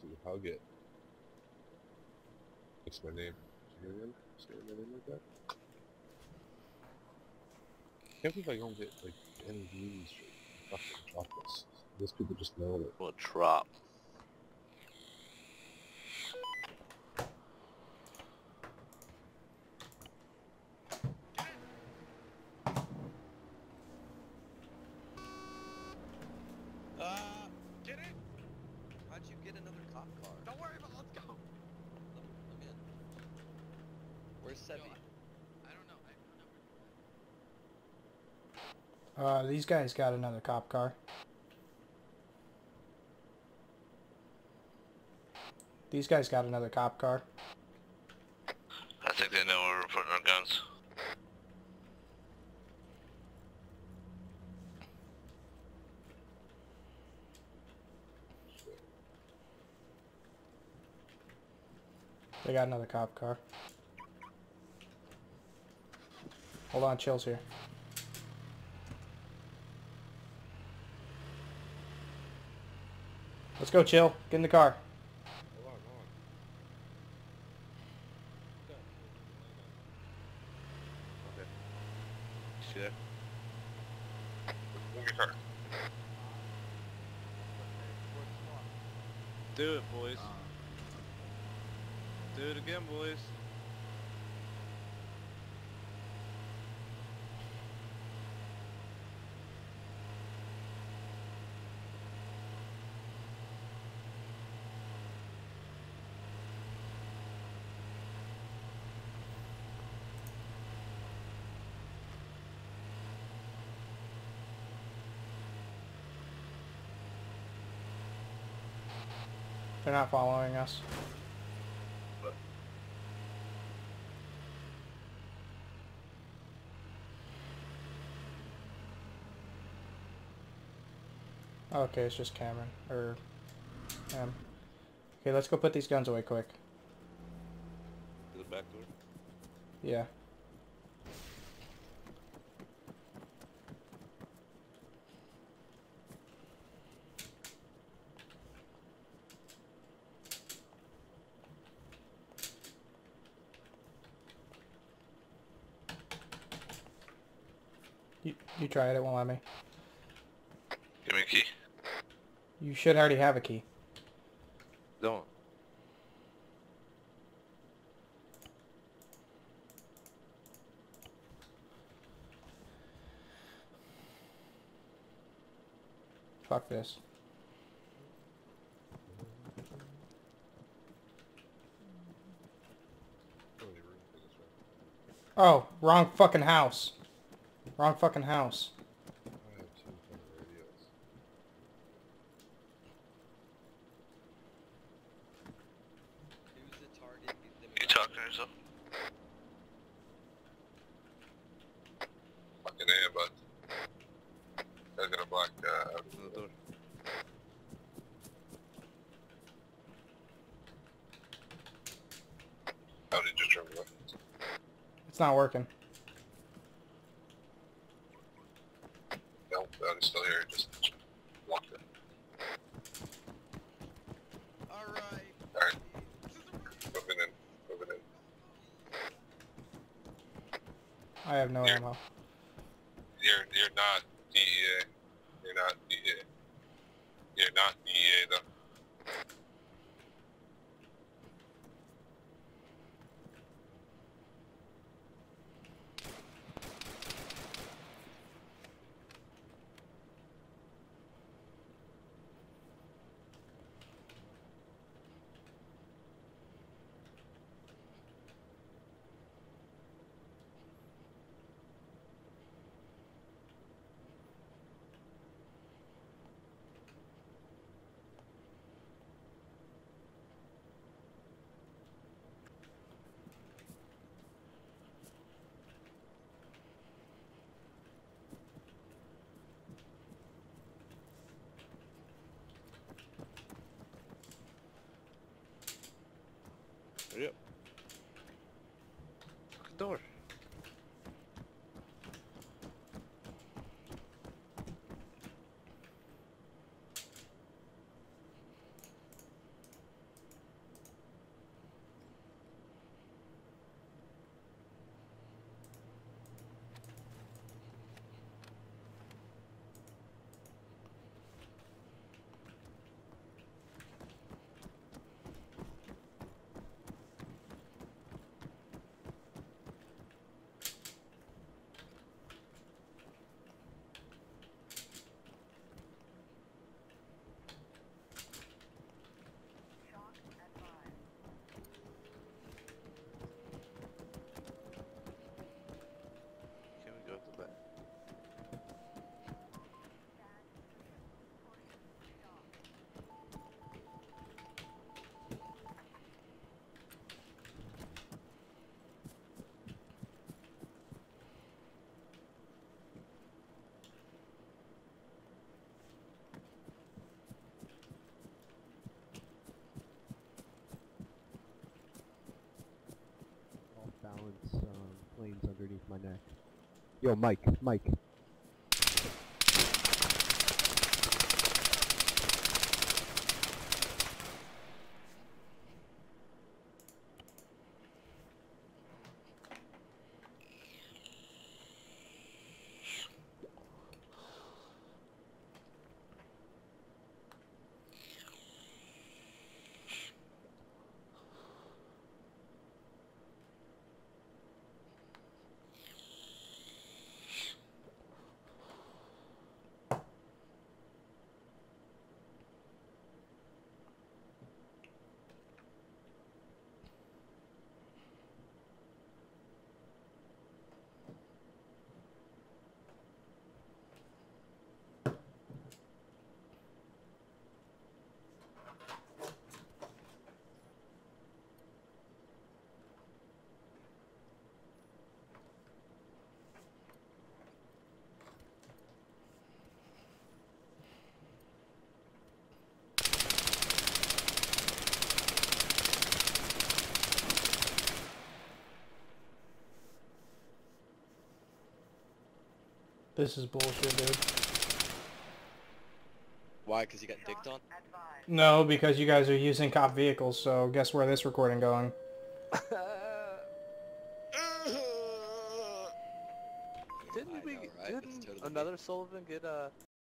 you hug it. It's my name. Did you hear him saying my name like that? Can't believe I don't get like any views for fucking drop this. Those people just know it. What drop? Get in! How'd you get another cop car? Don't worry about it, let's go! Let me in. Where's Sebi? I don't know. These guys got another cop car. These guys got another cop car. I think they know where we're putting our guns. They got another cop car. Hold on, Chill's here. Let's go, Chill. Get in the car. Hold on. Okay. See that? Move your car. Do it, boys. Do it again, boys. They're not following us. Okay, it's just Cameron. Or... Okay, let's go put these guns away quick. To the back door. Yeah. You try it, it won't let me. Give me a key. You should already have a key. Don't. Fuck this. Oh, wrong fucking house. Wrong fucking house. I have two fucking radios. Who's the target? You talking to yourself? Fucking A, bud. I got a black, Open the door. how did you turn the weapons? It's not working. No, I'm still here, just locked it. Alright. Alright. Moving in. I have no Here. ammo. You're not DEA. You're not DEA. You're not DEA though. Hurry up. Fucking door. underneath my neck. Yo, Mike. This is bullshit, dude. Why? Because you got dicked on? No, because you guys are using cop vehicles, so guess where this recording going? Didn't I we? know, right? It's Didn't totally another Sullivan get